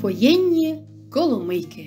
Воєнні коломийки.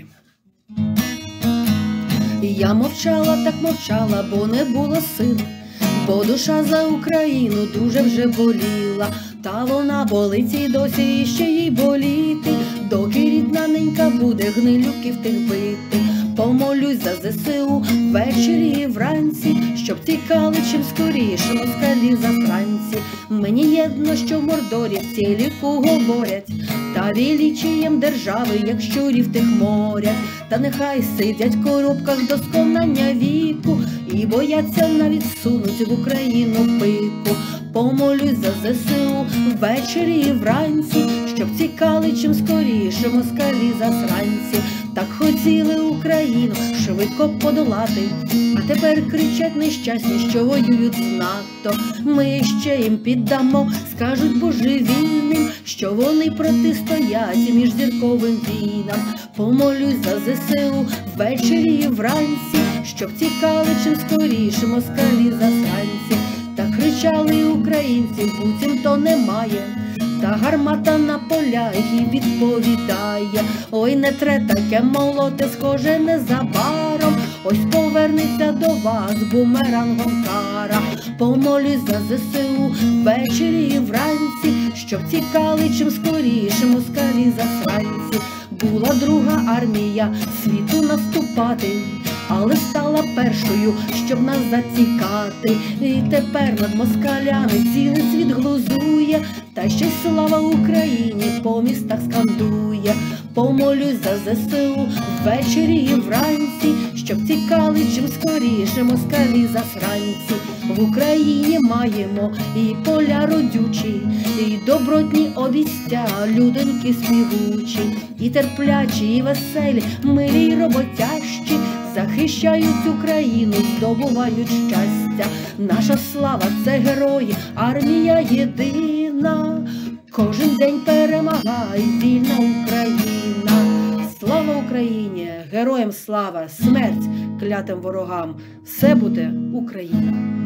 Я мовчала, так мовчала, бо не було сил, бо душа за Україну дуже вже боліла. Та вона болить і досі ще їй боліти, доки рідна ненька буде гнилюків тих бити. Помолюсь за ЗСУ ввечері і вранці, щоб тікали чим скоріше москалі засранці. Мені єдно, що в Мордорі в телеку говорять, та величієм держави, як щурів тих морять. Та нехай сидять в коробках до сконання віку і бояться навіть сунуть в Україну пику. Помолюсь за ЗСУ ввечері і вранці, щоб тікали чим скоріше москалі засранці. Так хотіли Україну швидко подолати, а тепер кричать нещасні, що воюють знато. Ми ще їм піддамо, скажуть божевільним, що вони протистоять міжзірковим війнам. Помолюсь за ЗСУ ввечері і вранці, щоб тікали чим скоріше москалі засранці. Та кричали українці, буцімто немає, та гармата на полях і відповідає: ой, не тре таке молоте, схоже незабаром, ось повернеться до вас бумерангом кара. Помолюсь за ЗСУ ввечері і вранці, щоб тікали чим скоріше москалі засранці. Була друга армія світу наступати, але стала першою, щоб нас зацікати. І тепер над москалями цілий світ глузує, та ще й слава Україні по містах скандує. Помолюсь за ЗСУ ввечері і вранці, щоб тікали чим скоріше москалі засранці. В Україні маємо і поля родючі, і добротні обійстя, людоньки співучі, і терплячі, і веселі, милі й роботящі, захищають Україну, здобувають щастя. Наша слава – це герої, армія єдина, кожен день перемагає вільна Україна. Слава Україні! Героям слава! Смерть клятим ворогам! Все буде Україна!